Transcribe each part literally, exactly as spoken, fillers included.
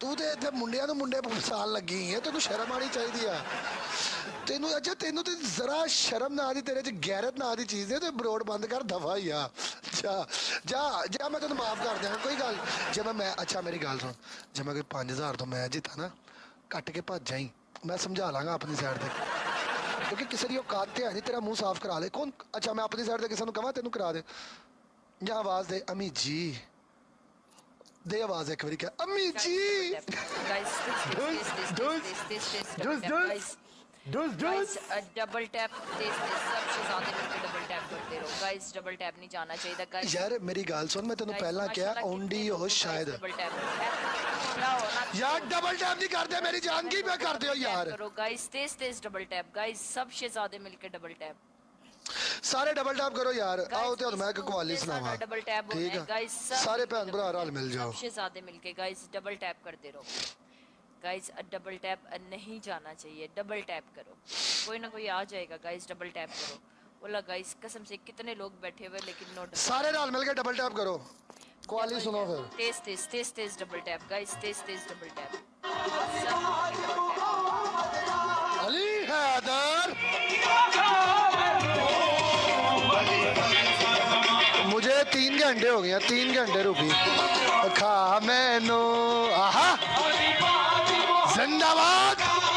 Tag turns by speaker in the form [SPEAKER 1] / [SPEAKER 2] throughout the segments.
[SPEAKER 1] तू तो इतने मुंडिया तो मुंडे फसाण लगी है, तेन शर्म आनी चाहिए। तेन अच्छा तेन तो जरा शर्म ना आती, तेरे च गैरत ना आती चीज़ है तो बरोड बंद कर दफा ही आ। जा जा जा मैं तेन माफ कर देंगा कोई गल। जब मैं अच्छा मेरी गल सुन, जब मैं कोई पाँच हज़ार तो मैं जिता ना कट के भज जाई, मैं समझा लाँगा अपनी साइड से, क्योंकि किसी की औकात तो है नहीं तेरा मुँह साफ करा ले कौन। अच्छा मैं अपनी साइड से किसी को कहा तेन करा दे, या आवाज़ दे अम्मी जी दे आवाज एक बारी क्या अम्मी जी।
[SPEAKER 2] डबल टैप सबसे ज्यादा मिलके डबल टैप करते रहो गाइस, डबल टैप नहीं जाना चाहिए गाइस।
[SPEAKER 1] यार मेरी गाल सुन, मैं तेनू पहला क्या ओंडी हो शायद
[SPEAKER 2] डबल टैप
[SPEAKER 1] यार, डबल टैप नहीं करते मेरी जान की मैं करते हो यार।
[SPEAKER 2] करो गाइस तेज तेज डबल टैप गाइस, सबसे ज्यादा मिलके डबल टैप,
[SPEAKER 1] सारे डबल टैप करो यार। आओ तो मैं कवाली सुनावा,
[SPEAKER 2] डबल टैप
[SPEAKER 1] ठीक है
[SPEAKER 2] गाइस,
[SPEAKER 1] सारे भैन भरा रल मिल जाओ,
[SPEAKER 2] सबसे ज्यादा मिलके गाइस डबल टैप करते रहो गाइस। डबल टैप नहीं जाना चाहिए, डबल टैप करो, कोई ना कोई आ जाएगा गाइस, डबल टैप करो। बोला गाइस कसम से कितने लोग बैठे हुए लेकिन नो,
[SPEAKER 1] सारे रल मिलके डबल टैप करो, कवाली सुनो फिर।
[SPEAKER 2] तेज तेज तेज तेज डबल टैप गाइस, तेज तेज डबल टैप।
[SPEAKER 1] अली हैदर मुझे तीन घंटे हो गए, तीन घंटे रुकी खा मैनू आहा जिंदाबाद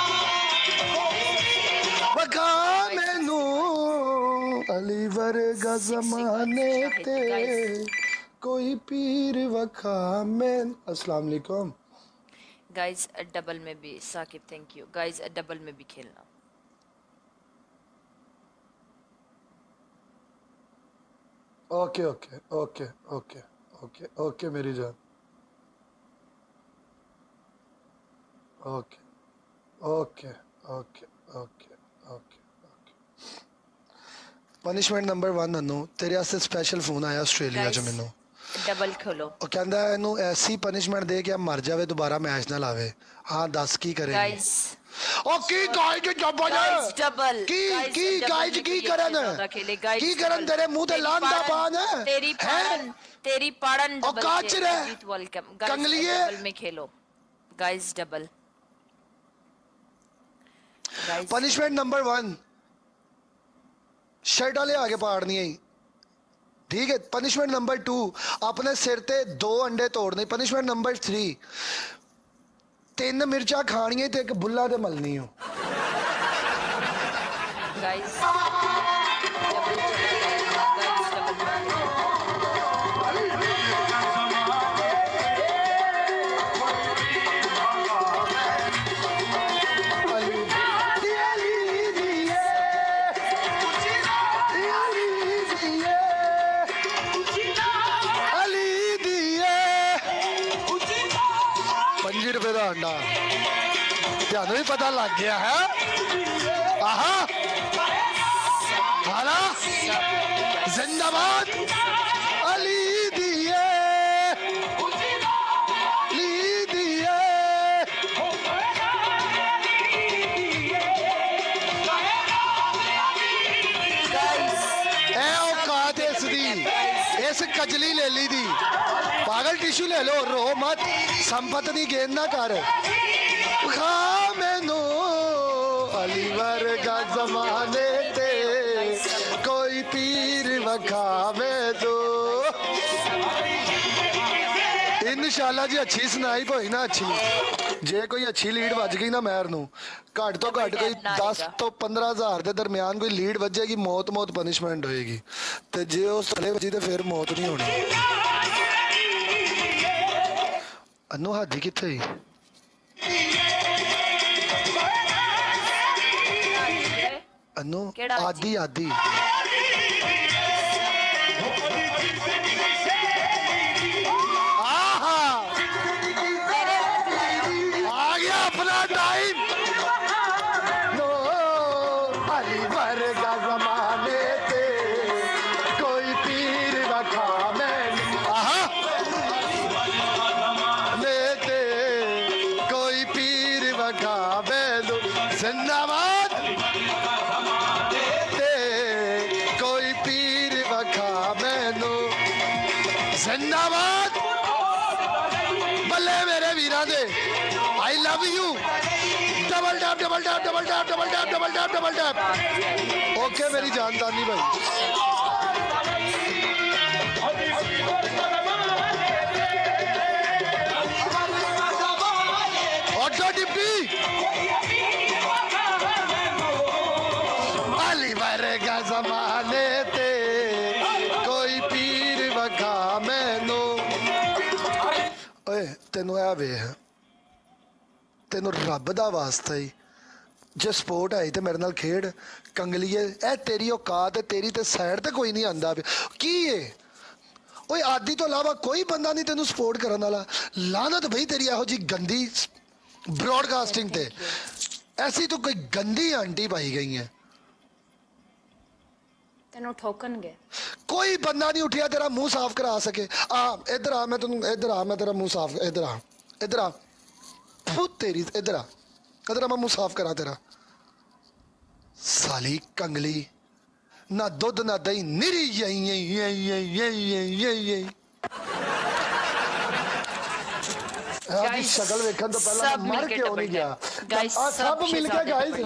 [SPEAKER 1] वखा मैनू अली वर्गा ज़माने ते कोई पीर वखा मैं। अस्सलाम वालेकुम
[SPEAKER 2] गाइस। डबल में भी Saqib thank you guys, double में भी खेलना।
[SPEAKER 1] Okay okay okay okay okay okay मेरी जान, okay okay okay okay okay okay. Punishment number one Anu तेरे वास्ते स्पेशल फोन आया आस्ट्रेलिया च मैनू,
[SPEAKER 2] डबल खोलो
[SPEAKER 1] ਉਹ ਕਹਿੰਦਾ ਇਹਨੂੰ ਐਸੀ ਪਨਿਸ਼ਮੈਂਟ ਦੇ ਕੇ ਮਰ ਜਾਵੇ ਦੁਬਾਰਾ ਮੈਚ ਨਾ ਲਾਵੇ। ਹਾਂ ਦੱਸ ਕੀ ਕਰੇਗੀ
[SPEAKER 2] गाइस।
[SPEAKER 1] ਉਹ ਕੀ ਗਾਇਜ ਜੱਬਾ
[SPEAKER 2] गाइस डबल
[SPEAKER 1] ਕੀ ਕੀ ਗਾਇਜ ਕੀ ਕਰਨ ਕੀ ਕਰਨ ਤੇਰੇ ਮੂੰਹ ਤੇ ਲਾਂਦਾ ਪਾਨ ਹੈ
[SPEAKER 2] तेरी पाड़न तेरी पाड़न
[SPEAKER 1] ਉਹ ਕਾਚ ਰਹਿ
[SPEAKER 2] जीत वेलकम
[SPEAKER 1] कंगलिए
[SPEAKER 2] डबल में खेलो गाइस, double guys.
[SPEAKER 1] Punishment number one shirt ले आगे पाड़नी है, ठीक है। पनिशमेंट नंबर टू अपने सिर ते दो अंडे तोड़ने। पनिशमेंट नंबर थ्री तीन मिर्चा खानियां ते एक बुल्ला ते मलनी हो
[SPEAKER 2] गाइस।
[SPEAKER 1] अंडा तेन भी पता लग गया है। आहा हारा जिंदाबाद अली दिए ली दिए ए औकात इसदी, इस कजली ले ली दी पागल टिश्यू ले लो, रो मत संपत दी गेंद ना कर। खा मैनू अली वर्गा ज़माने ते कोई पीर वखा मैं दो। इंशाल्लाह जी अच्छी सुनाई पोई ना, अच्छी जे कोई अच्छी लीड बज गई ना मैर नू घट तो घट कोई दस तो पंद्रह हज़ार के दरम्यान कोई लीड बजेगी, मौत मौत पनिशमेंट होएगी, तो जे उस थले बजी तो फिर मौत नहीं होनी। अनु हादी किथे अनु आदि आदि आ गया अपना टाइम। नो अली वर्गा ज़माने ते कोई पीर वखा मैं आहा लेते कोई पीर वखा बैलो जिंदाबाद ते कोई पीर वखा मैनू जिंदाबाद। बल्ले मेरे वीरा दे I love you double tap double tap double tap double tap double tap double tap okay मेरी जान दानी भाई ऑटो डिप्टी अली वर्गा ज़माने ते कोई पीर वखा मैनू ओए तेनू आ वे तेनू रब दा वास्ता ही जे स्पोर्ट आई ते मेरे नाल खेड कंगलीए ए तेरी औकात है तेरी ते साइड ते कोई नहीं आंदा की है ओए आदि तो अलावा कोई बंदा नहीं तेनू सपोर्ट करन वाला लानत भाई तेरी एहो जी गंदी ब्रॉडकास्टिंग ते ऐसी तो कोई गंदी आंटी पाई गई है
[SPEAKER 2] तेनू ठोकन गए
[SPEAKER 1] कोई बंदा नहीं उठिया तेरा मुंह साफ करा सके आ इधर आ मैं तेनू इधर आ मैं तेरा मुंह साफ इधर आ इधर आ फू तेरी इधर आ इधर आ मैं मुंह साफ करा तेरा साली कंगली ना दुध ना दही निरी यही यही यही यही यही यही यही
[SPEAKER 2] गाइस
[SPEAKER 1] शक्ल देखन तो पहला मर क्यों नहीं गया
[SPEAKER 2] गाइस
[SPEAKER 1] सब मिल के गाइस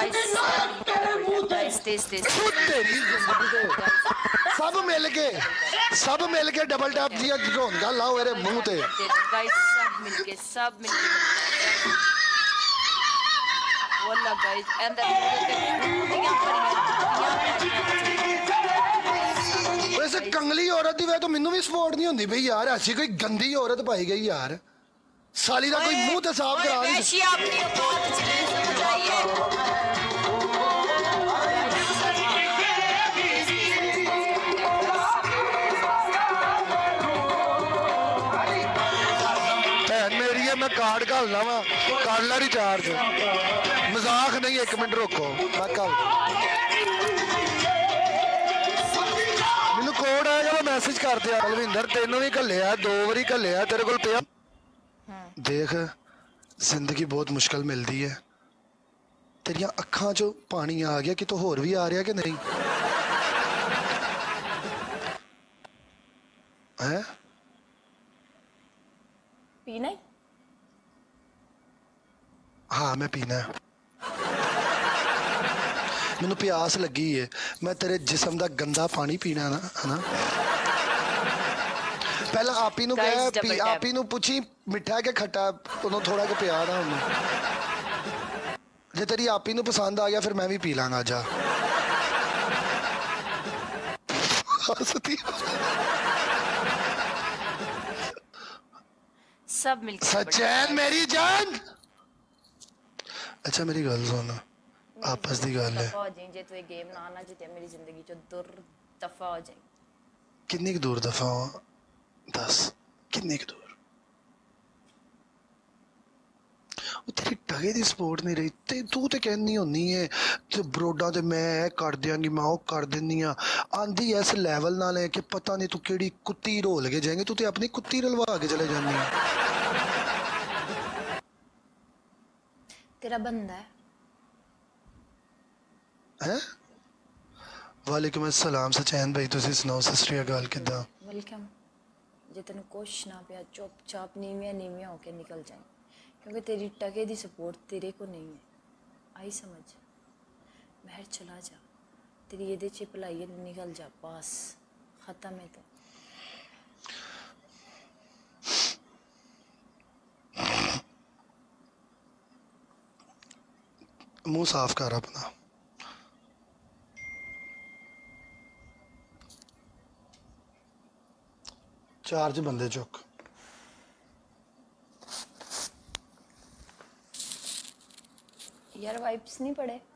[SPEAKER 2] गाइस तेज तेज
[SPEAKER 1] तेरी सब मिल के सब मिल के डबल टैप दिया रोंदा लाओ मेरे मुंह ते
[SPEAKER 2] गाइस सब मिल के सब मिल के वल्ला गाइस एंड
[SPEAKER 1] वैसे कंगली औरत दी वे तो मैनू भी सपोर्ट नहीं होंदी भाई यार ऐसी कोई गंदी औरत पाई गई यार साली का कोई मुंह तो साफ करा नहीं
[SPEAKER 2] अपनी औकात समझ आइए
[SPEAKER 1] मेरी है मैं कार्ड घालना वा कर ला रिचार्ज मजाक नहीं एक मिनट रोको मैं कल मैनू कोड आएगा मैं मैसेज कर दिया बलविंदर तेनों भी घल्लिया दो बारी घल्लिया तेरे को पिया देख जिंदगी बहुत मुश्किल मिलती है तेरिया अखां चो पानी आ गया कि तो होर भी आ रहा कि नहीं है
[SPEAKER 2] पीना है
[SPEAKER 1] हाँ मैं पीना है मैनू प्यास लगी है मैं तेरे जिस्म दा गंदा पानी पीना ना है ना पहला आपी नू कह पी आपी नू पूछी मिठा के खट्टा उन्हों थोड़ा के पिया ना उन्हों जे तेरी आपी नू पसंद आ गया फिर मैं भी पी लांगा जा
[SPEAKER 2] सब मिलके
[SPEAKER 1] सचैन मेरी जान अच्छा मेरी गल सुन आपस दी गल है
[SPEAKER 2] हो जाए जे तू ये गेम ना आना जिते मेरी जिंदगी चो दूर दफा हो जाए
[SPEAKER 1] कितनी की दूर दफा हो दस कितनी की दूर तेरी टगे दी सपोर्ट नहीं रही ते तू ते कहनी होनी है ते ब्रोडा ते मैं कर दियांगी मैं वो कर दिंदी हां आंदी इस लेवल नाल है कि पता नहीं तू केड़ी कुत्ती रोल के जाएंगे तू ते अपनी कुत्ती रलवा के चले जानी है
[SPEAKER 2] तेरा बंदा है
[SPEAKER 1] हैं वालेकुम अस्सलाम सचैन भाई तुसी सुनाओ सस्त्रिया गाल किदा
[SPEAKER 2] वेलकम जे तेन कुछ ना पिया चुपचाप नीविया नीविया होके निकल जाए क्योंकि तेरी टके दी सपोर्ट तेरे को नहीं है आई समझ बाहर चला जा तेरी ये च भलाई है निकल जा बस खत्म है तो
[SPEAKER 1] मुंह साफ कर अपना चार्ज बंदे चुक
[SPEAKER 2] यार वाइप्स नहीं पड़े